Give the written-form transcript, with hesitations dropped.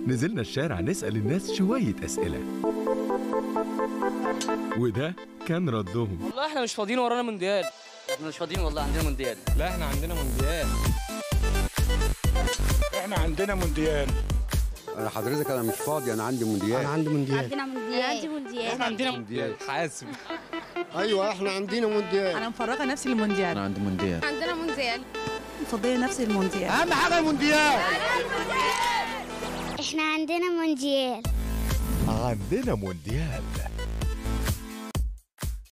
نزلنا الشارع نسأل الناس شوية أسئلة، وده كان ردهم. والله احنا مش فاضيين، ورانا مونديال. احنا مش فاضيين والله، عندنا مونديال. لا احنا عندنا مونديال. احنا عندنا مونديال. حضرتك انا مش فاضي، انا عندي مونديال. انا عندي مونديال. عندنا مونديال. عندي مونديال. احنا عندنا مونديال. حاسب. ايوه احنا عندنا مونديال. انا مفرغه نفسي للمونديال. انا عندي مونديال. عندنا مونديال. مفضيه نفسي للمونديال. اهم حاجه المونديال. احنا عندنا مونديال. عندنا مونديال.